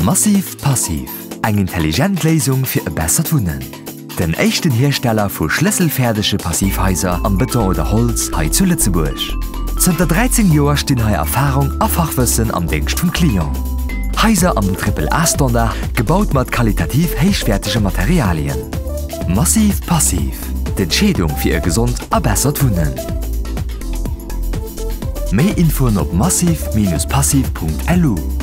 Massiv Passiv, eng intelligent Lesung fir e besser Wunnen. Den echten Hersteller vu schlüsselfertigsche Passivhäuser am Beton oder Holz hai zu Lützeburg. Zter 13 Joer stehen hai Erfahrung a Fachwissen am Denkst vum Klient. Häuser am AAA-Standard gebaut mat qualitativ heichwertige Materialien. Massiv Passiv, d'Entschädung fir e gesund a besser Wunnen. Mehr Infos auf massiv-passiv.lu